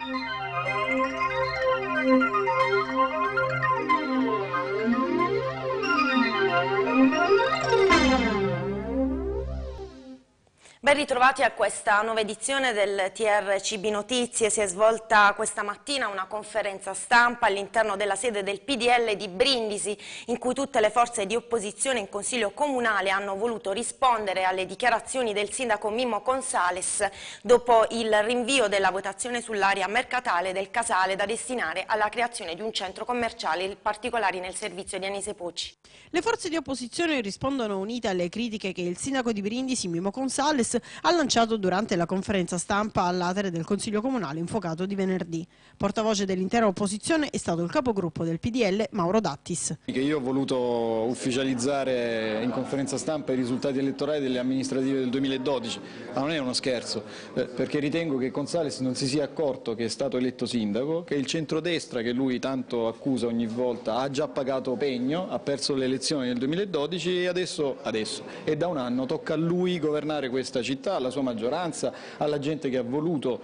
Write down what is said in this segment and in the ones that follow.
Ben ritrovati a questa nuova edizione del TRCB Notizie. Si è svolta questa mattina una conferenza stampa all'interno della sede del PDL di Brindisi, in cui tutte le forze di opposizione in Consiglio Comunale hanno voluto rispondere alle dichiarazioni del sindaco Mimmo Consales dopo il rinvio della votazione sull'area mercatale del Casale da destinare alla creazione di un centro commerciale, in particolare nel servizio di Anise Pucci. Le forze di opposizione rispondono unite alle critiche che il sindaco di Brindisi, Mimmo Consales, ha lanciato durante la conferenza stampa all'atere del Consiglio Comunale infuocato di venerdì. Portavoce dell'intera opposizione è stato il capogruppo del PDL, Mauro Dattis. Io ho voluto ufficializzare in conferenza stampa i risultati elettorali delle amministrative del 2012, ma non è uno scherzo, perché ritengo che Consales non si sia accorto che è stato eletto sindaco, che il centrodestra che lui tanto accusa ogni volta ha già pagato pegno, ha perso le elezioni nel 2012 e adesso e da un anno tocca a lui governare questa città, alla sua maggioranza, alla gente che ha voluto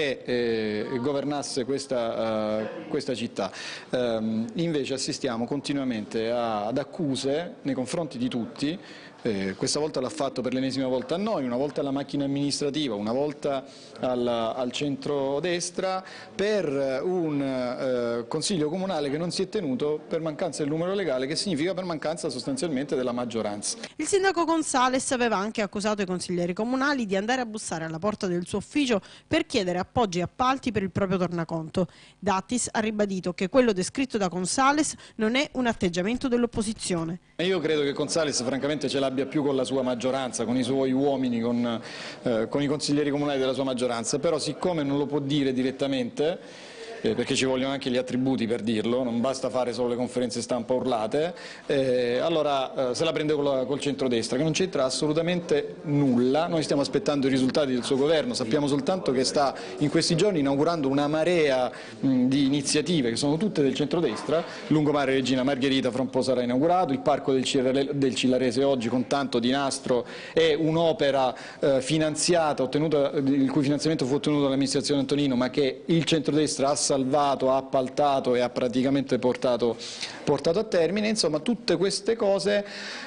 che governasse questa città. Invece assistiamo continuamente ad accuse nei confronti di tutti. Questa volta l'ha fatto per l'ennesima volta a noi, una volta alla macchina amministrativa, una volta al centro-destra, per un consiglio comunale che non si è tenuto per mancanza del numero legale, che significa per mancanza sostanzialmente della maggioranza. Il sindaco Consales aveva anche accusato i consiglieri comunali di andare a bussare alla porta del suo ufficio per chiedere appoggi e appalti per il proprio tornaconto. Dattis ha ribadito che quello descritto da Consales non è un atteggiamento dell'opposizione. Io credo che Consales francamente ce l'abbia più con la sua maggioranza, con i suoi uomini, con i consiglieri comunali della sua maggioranza, però siccome non lo può dire direttamente, perché ci vogliono anche gli attributi per dirlo, non basta fare solo le conferenze stampa urlate, allora se la prende col centrodestra, che non c'entra assolutamente nulla. Noi stiamo aspettando i risultati del suo governo, sappiamo soltanto che sta in questi giorni inaugurando una marea di iniziative che sono tutte del centrodestra. Lungomare Regina Margherita fra un po' sarà inaugurato, il parco del Cillarese oggi con tanto di nastro è un'opera finanziata, il cui finanziamento fu ottenuto dall'amministrazione Antonino, ma che il centrodestra ha salvato, ha appaltato e ha praticamente portato a termine. Insomma, tutte queste cose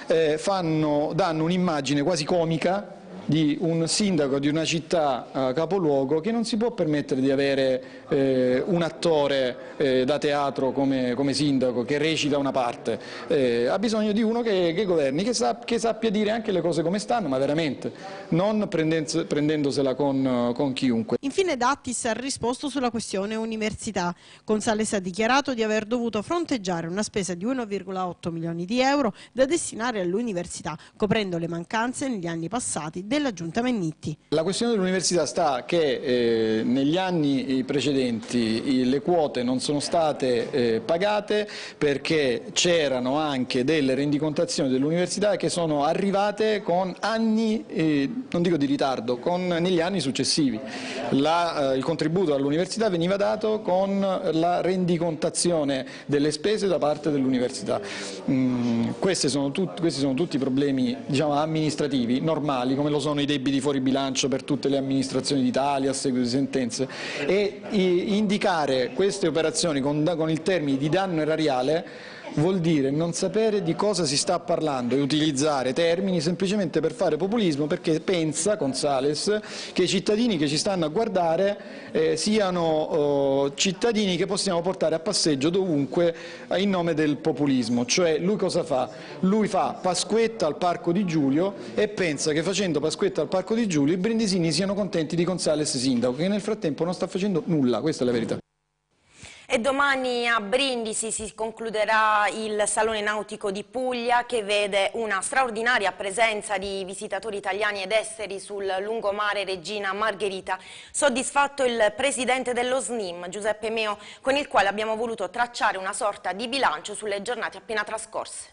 danno un'immagine quasi comica di un sindaco di una città capoluogo che non si può permettere di avere un attore da teatro come sindaco che recita una parte. Ha bisogno di uno che governi, che sappia dire anche le cose come stanno, ma veramente, non prendendosela con chiunque. Infine Dattis ha risposto sulla questione università. Consales ha dichiarato di aver dovuto fronteggiare una spesa di 1,8 milioni di euro da destinare all'università, coprendo le mancanze negli anni passati della Giunta Mennitti. La questione dell'università sta che negli anni precedenti le quote non sono state pagate perché c'erano anche delle rendicontazioni dell'università che sono arrivate con anni, non dico di ritardo, negli anni successivi. Il contributo all'università veniva dato con la rendicontazione delle spese da parte dell'università. Questi sono tutti problemi, diciamo, amministrativi normali, come lo sono i debiti fuori bilancio per tutte le amministrazioni d'Italia a seguito di sentenze, e indicare queste operazioni con il termine di danno erariale vuol dire non sapere di cosa si sta parlando e utilizzare termini semplicemente per fare populismo, perché pensa Consales che i cittadini che ci stanno a guardare siano cittadini che possiamo portare a passeggio dovunque in nome del populismo. Cioè lui cosa fa? Lui fa Pasquetta al Parco di Giulio e pensa che facendo Pasquetta al Parco di Giulio i brindisini siano contenti di Consales sindaco, che nel frattempo non sta facendo nulla, questa è la verità. E domani a Brindisi si concluderà il Salone Nautico di Puglia, che vede una straordinaria presenza di visitatori italiani ed esteri sul lungomare Regina Margherita. Soddisfatto il presidente dello SNIM, Giuseppe Meo, con il quale abbiamo voluto tracciare una sorta di bilancio sulle giornate appena trascorse.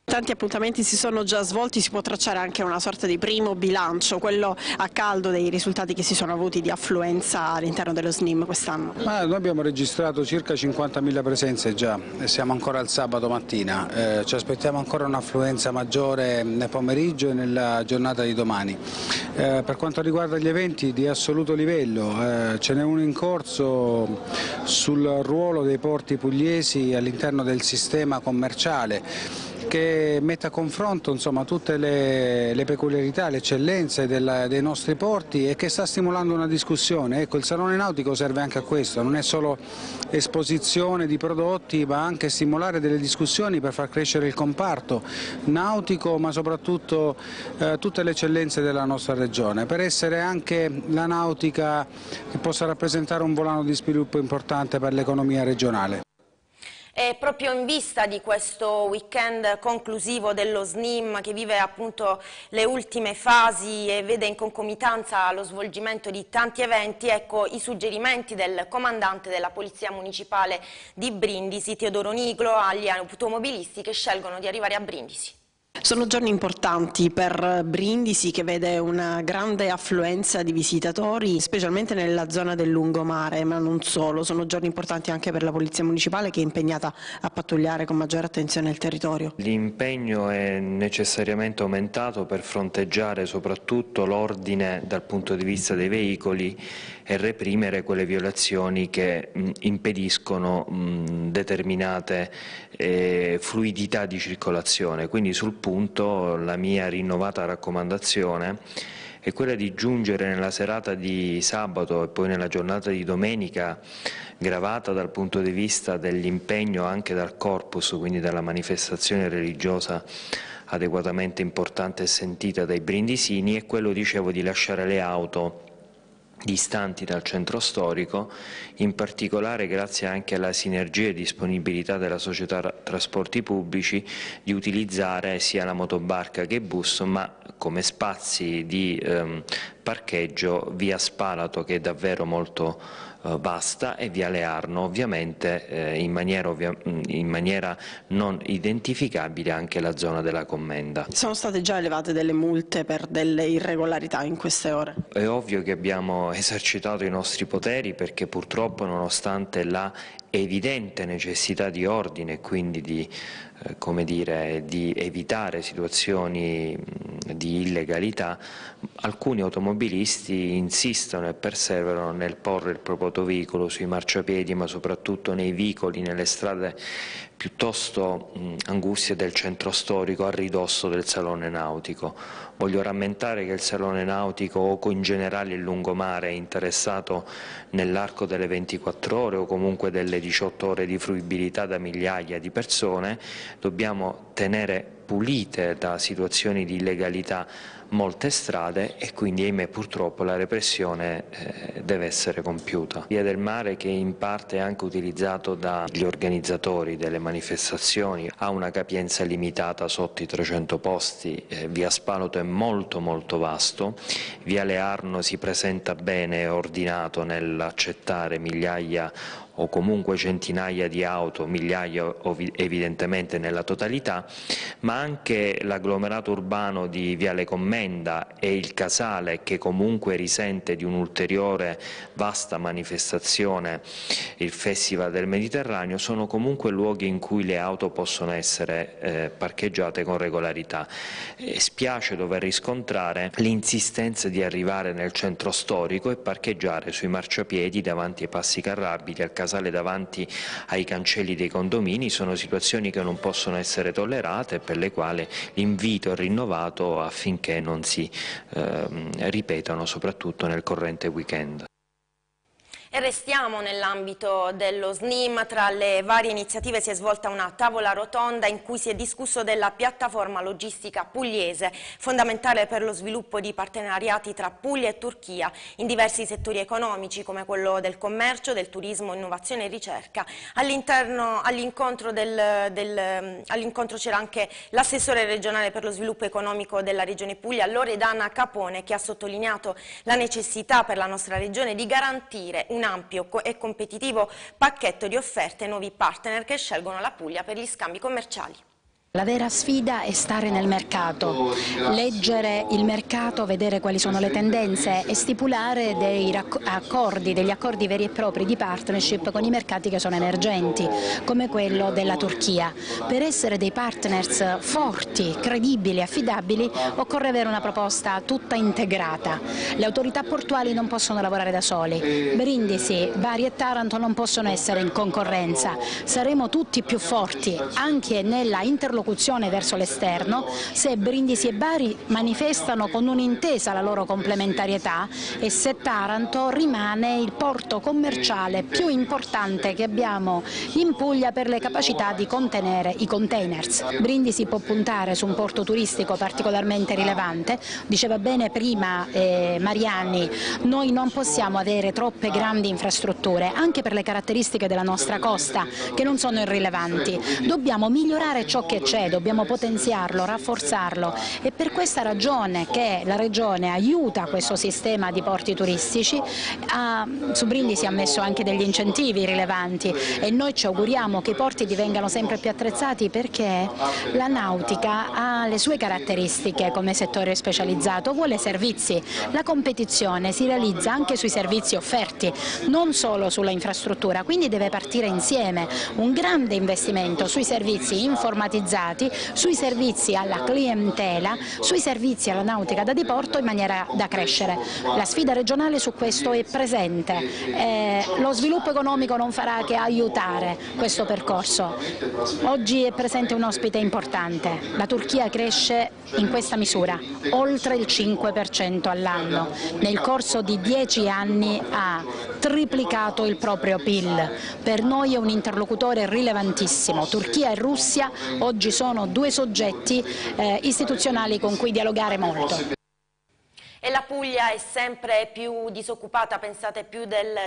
Tanti appuntamenti si sono già svolti, si può tracciare anche una sorta di primo bilancio, quello a caldo dei risultati che si sono avuti di affluenza all'interno dello SNIM quest'anno. Noi abbiamo registrato circa 50.000 presenze già, siamo ancora al sabato mattina, ci aspettiamo ancora un'affluenza maggiore nel pomeriggio e nella giornata di domani. Per quanto riguarda gli eventi di assoluto livello, ce n'è uno in corso sul ruolo dei porti pugliesi all'interno del sistema commerciale, che mette a confronto tutte le peculiarità, le eccellenze dei nostri porti e che sta stimolando una discussione. Ecco, il Salone Nautico serve anche a questo, non è solo esposizione di prodotti ma anche stimolare delle discussioni per far crescere il comparto nautico, ma soprattutto tutte le eccellenze della nostra regione, per essere anche la nautica che possa rappresentare un volano di sviluppo importante per l'economia regionale. E proprio in vista di questo weekend conclusivo dello SNIM, che vive appunto le ultime fasi e vede in concomitanza lo svolgimento di tanti eventi, ecco i suggerimenti del comandante della Polizia Municipale di Brindisi, Teodoro Niclo, agli automobilisti che scelgono di arrivare a Brindisi. Sono giorni importanti per Brindisi, che vede una grande affluenza di visitatori, specialmente nella zona del lungomare, ma non solo. Sono giorni importanti anche per la Polizia Municipale, che è impegnata a pattugliare con maggiore attenzione il territorio. L'impegno è necessariamente aumentato per fronteggiare soprattutto l'ordine dal punto di vista dei veicoli e reprimere quelle violazioni che impediscono determinate fluidità di circolazione. Quindi sul punto la mia rinnovata raccomandazione è quella di giungere nella serata di sabato e poi nella giornata di domenica, gravata dal punto di vista dell'impegno anche dal corpus, quindi dalla manifestazione religiosa adeguatamente importante e sentita dai brindisini, è quello, dicevo, di lasciare le auto distanti dal centro storico, in particolare grazie anche alla sinergia e disponibilità della società trasporti pubblici, di utilizzare sia la motobarca che i bus, ma come spazi di parcheggio via Spalato, che è davvero molto vasta, e Viale Arno, ovviamente in maniera non identificabile anche la zona della Commenda. Sono state già elevate delle multe per delle irregolarità in queste ore? È ovvio che abbiamo esercitato i nostri poteri, perché purtroppo, nonostante la evidente necessità di ordine e quindi di evitare situazioni di illegalità, alcuni automobilisti insistono e perseverano nel porre il proprio autoveicolo sui marciapiedi, ma soprattutto nei vicoli, nelle strade piuttosto anguste del centro storico, a ridosso del Salone Nautico. Voglio rammentare che il Salone Nautico, o in generale il lungomare, è interessato nell'arco delle 24 ore o comunque delle 18 ore di fruibilità da migliaia di persone. Dobbiamo tenere pulite da situazioni di illegalità molte strade e quindi, ahimè, purtroppo la repressione deve essere compiuta. Via del Mare, che in parte è anche utilizzato dagli organizzatori delle manifestazioni, ha una capienza limitata sotto i 300 posti, via Spalato è molto vasto, Viale Arno si presenta bene e ordinato nell'accettare migliaia o comunque centinaia di auto, migliaia evidentemente nella totalità, ma anche l'agglomerato urbano di Viale Commenda e il Casale, che comunque risente di un'ulteriore vasta manifestazione, il Festival del Mediterraneo, sono comunque luoghi in cui le auto possono essere parcheggiate con regolarità. Spiace dover riscontrare l'insistenza di arrivare nel centro storico e parcheggiare sui marciapiedi davanti ai passi carrabili, al Casale davanti ai cancelli dei condomini. Sono situazioni che non possono essere tollerate e per le quali l'invito è rinnovato affinché non si ripetano, soprattutto nel corrente weekend. E restiamo nell'ambito dello SNIM. Tra le varie iniziative si è svolta una tavola rotonda in cui si è discusso della piattaforma logistica pugliese, fondamentale per lo sviluppo di partenariati tra Puglia e Turchia in diversi settori economici, come quello del commercio, del turismo, innovazione e ricerca. All'incontro c'era anche l'assessore regionale per lo sviluppo economico della Regione Puglia, Loredana Capone, che ha sottolineato la necessità per la nostra regione di garantire un ampio e competitivo pacchetto di offerte ai nuovi partner che scelgono la Puglia per gli scambi commerciali. La vera sfida è stare nel mercato, leggere il mercato, vedere quali sono le tendenze e stipulare degli accordi veri e propri di partnership con i mercati che sono emergenti, come quello della Turchia. Per essere dei partners forti, credibili, affidabili, occorre avere una proposta tutta integrata. Le autorità portuali non possono lavorare da soli, Brindisi, Bari e Taranto non possono essere in concorrenza. Saremo tutti più forti anche nella interlocuzione verso l'esterno se Brindisi e Bari manifestano con un'intesa la loro complementarietà e se Taranto rimane il porto commerciale più importante che abbiamo in Puglia per le capacità di contenere i containers. Brindisi può puntare su un porto turistico particolarmente rilevante, diceva bene prima Mariani, noi non possiamo avere troppe grandi infrastrutture anche per le caratteristiche della nostra costa che non sono irrilevanti, dobbiamo migliorare ciò che c'è, dobbiamo potenziarlo, rafforzarlo e per questa ragione che la Regione aiuta questo sistema di porti turistici, su Brindisi ha messo anche degli incentivi rilevanti e noi ci auguriamo che i porti divengano sempre più attrezzati perché la nautica ha le sue caratteristiche come settore specializzato, vuole servizi, la competizione si realizza anche sui servizi offerti, non solo sulla infrastruttura, quindi deve partire insieme un grande investimento sui servizi informatizzati, sui servizi alla clientela, sui servizi alla nautica da diporto in maniera da crescere. La sfida regionale su questo è presente, lo sviluppo economico non farà che aiutare questo percorso. Oggi è presente un ospite importante, la Turchia cresce in questa misura, oltre il 5% all'anno, nel corso di 10 anni ha triplicato il proprio PIL, per noi è un interlocutore rilevantissimo, Turchia e Russia oggi sono due soggetti istituzionali con cui dialogare molto. E la Puglia è sempre più disoccupata, pensate più del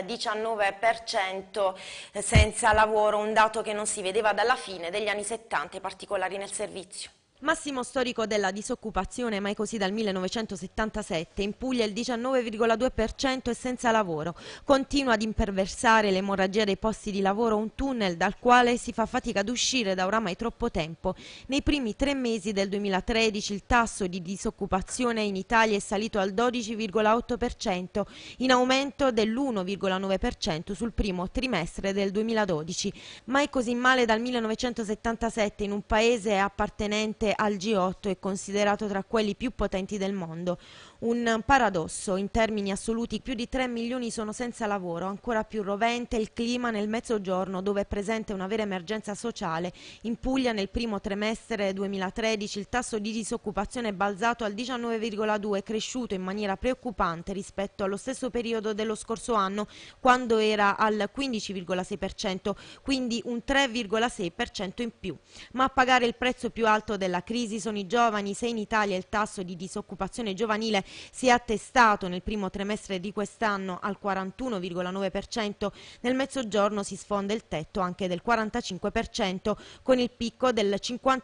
19% senza lavoro, un dato che non si vedeva dalla fine degli anni 70, particolari nel servizio. Massimo storico della disoccupazione, mai così dal 1977. In Puglia il 19,2% è senza lavoro. Continua ad imperversare l'emorragia dei posti di lavoro, un tunnel dal quale si fa fatica ad uscire da oramai troppo tempo. Nei primi 3 mesi del 2013 il tasso di disoccupazione in Italia è salito al 12,8%, in aumento dell'1,9% sul primo trimestre del 2012. Mai così male dal 1977 in un paese appartenente al G8 e considerato tra quelli più potenti del mondo. Un paradosso, in termini assoluti più di 3 milioni sono senza lavoro, ancora più rovente il clima nel Mezzogiorno dove è presente una vera emergenza sociale. In Puglia nel primo trimestre 2013 il tasso di disoccupazione è balzato al 19,2, cresciuto in maniera preoccupante rispetto allo stesso periodo dello scorso anno quando era al 15,6%, quindi un 3,6% in più. Ma a pagare il prezzo più alto della crisi sono i giovani. Se in Italia il tasso di disoccupazione giovanile si è attestato nel primo trimestre di quest'anno al 41,9%, nel Mezzogiorno si sfonda il tetto anche del 45%, con il picco del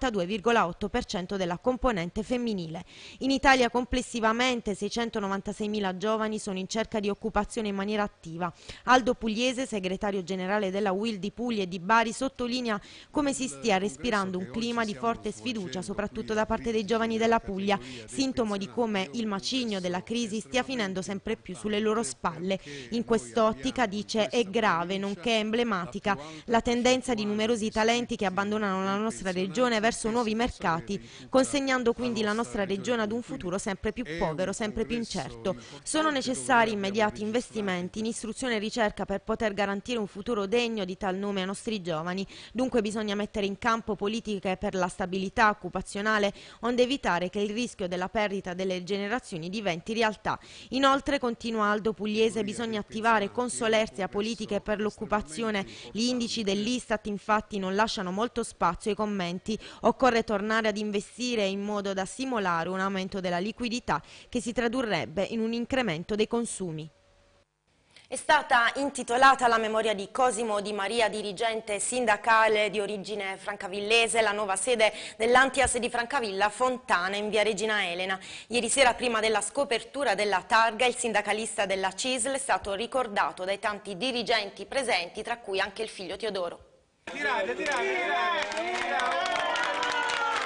52,8% della componente femminile. In Italia complessivamente 696.000 giovani sono in cerca di occupazione in maniera attiva. Aldo Pugliese, segretario generale della UIL di Puglia e di Bari, sottolinea come si stia respirando un clima di forte sfiducia, soprattutto da parte dei giovani della Puglia, sintomo di come il macigno della crisi stia finendo sempre più sulle loro spalle. In quest'ottica, dice, è grave, nonché emblematica, la tendenza di numerosi talenti che abbandonano la nostra regione verso nuovi mercati, consegnando quindi la nostra regione ad un futuro sempre più povero, sempre più incerto. Sono necessari immediati investimenti in istruzione e ricerca per poter garantire un futuro degno di tal nome ai nostri giovani. Dunque bisogna mettere in campo politiche per la stabilità occupazionale, onde evitare che il rischio della perdita delle generazioni diventi realtà. Inoltre, continua Aldo Pugliese, bisogna attivare con solerzia politiche per l'occupazione. Gli indici dell'Istat infatti non lasciano molto spazio ai commenti. Occorre tornare ad investire in modo da stimolare un aumento della liquidità che si tradurrebbe in un incremento dei consumi. È stata intitolata alla memoria di Cosimo Di Maria, dirigente sindacale di origine francavillese, la nuova sede dell'Antias di Francavilla Fontana in via Regina Elena. Ieri sera, prima della scopertura della targa, il sindacalista della CISL è stato ricordato dai tanti dirigenti presenti, tra cui anche il figlio Teodoro.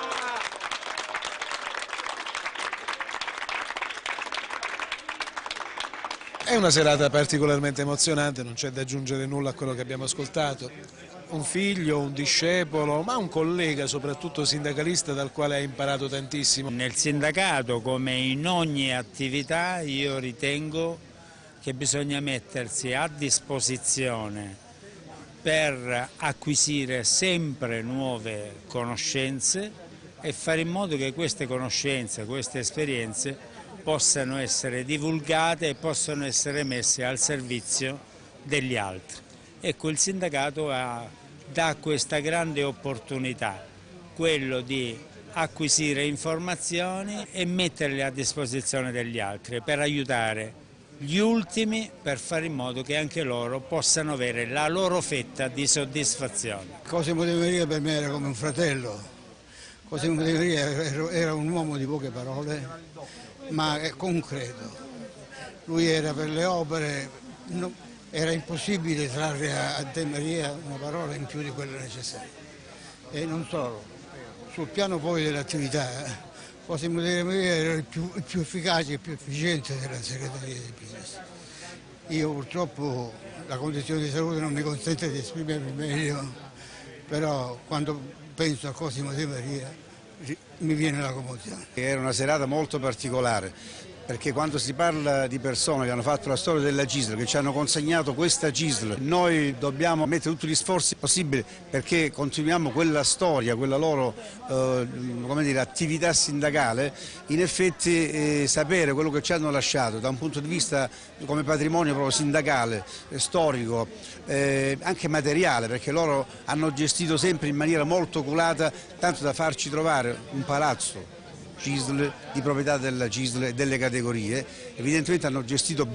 È una serata particolarmente emozionante, non c'è da aggiungere nulla a quello che abbiamo ascoltato. Un figlio, un discepolo, ma un collega, soprattutto sindacalista, dal quale ha imparato tantissimo. Nel sindacato, come in ogni attività, io ritengo che bisogna mettersi a disposizione per acquisire sempre nuove conoscenze e fare in modo che queste conoscenze, queste esperienze possano essere divulgate e possano essere messe al servizio degli altri. Ecco, il sindacato dà questa grande opportunità, quello di acquisire informazioni e metterle a disposizione degli altri per aiutare gli ultimi, per fare in modo che anche loro possano avere la loro fetta di soddisfazione. Cosimo De Maria per me era come un fratello. Cosimo De Maria era un uomo di poche parole, ma è concreto. Lui era per le opere, era impossibile trarre a De Maria una parola in più di quella necessaria. E non solo, sul piano poi dell'attività, Cosimo De Maria era il più efficace e più efficiente della segreteria del business. Io purtroppo la condizione di salute non mi consente di esprimermi meglio, però quando penso a Cosimo De Maria mi viene la commozione. Era una serata molto particolare, perché quando si parla di persone che hanno fatto la storia della CISL, che ci hanno consegnato questa CISL, noi dobbiamo mettere tutti gli sforzi possibili perché continuiamo quella storia, quella loro come dire, attività sindacale, in effetti sapere quello che ci hanno lasciato da un punto di vista come patrimonio proprio sindacale, storico, anche materiale, perché loro hanno gestito sempre in maniera molto oculata, tanto da farci trovare un palazzo CISL, di proprietà della CISL e delle categorie. Evidentemente hanno gestito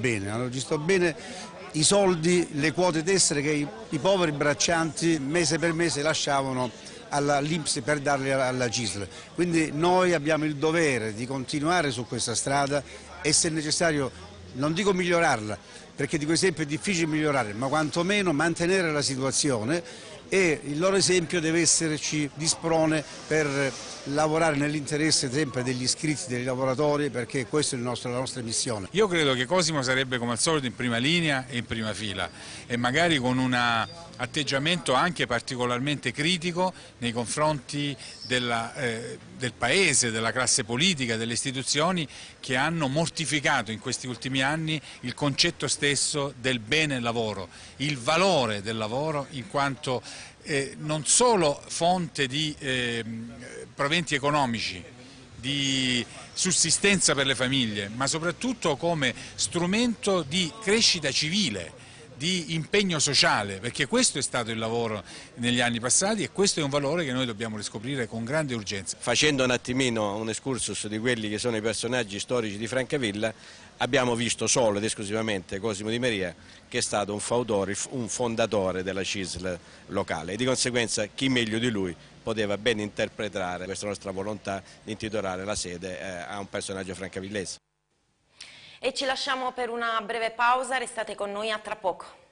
bene i soldi, le quote tessere che i poveri braccianti mese per mese lasciavano all'INPS per darle alla CISL. Quindi noi abbiamo il dovere di continuare su questa strada e, se necessario, non dico migliorarla, perché di questo esempio è difficile migliorare, ma quantomeno mantenere la situazione, e il loro esempio deve esserci di sprone per lavorare nell'interesse sempre degli iscritti, dei lavoratori, perché questa è la nostra missione. Io credo che Cosimo sarebbe come al solito in prima linea e in prima fila, e magari con un atteggiamento anche particolarmente critico nei confronti del Paese, della classe politica, delle istituzioni che hanno mortificato in questi ultimi anni il concetto stesso del bene lavoro, il valore del lavoro in quanto non solo fonte di proventi economici, di sussistenza per le famiglie, ma soprattutto come strumento di crescita civile, di impegno sociale, perché questo è stato il lavoro negli anni passati e questo è un valore che noi dobbiamo riscoprire con grande urgenza. Facendo un attimino un excursus di quelli che sono i personaggi storici di Francavilla, abbiamo visto solo ed esclusivamente Cosimo Di Maria, che è stato un fondatore della CISL locale, e di conseguenza chi meglio di lui poteva ben interpretare questa nostra volontà di intitolare la sede a un personaggio francavillese. E ci lasciamo per una breve pausa, restate con noi, a tra poco.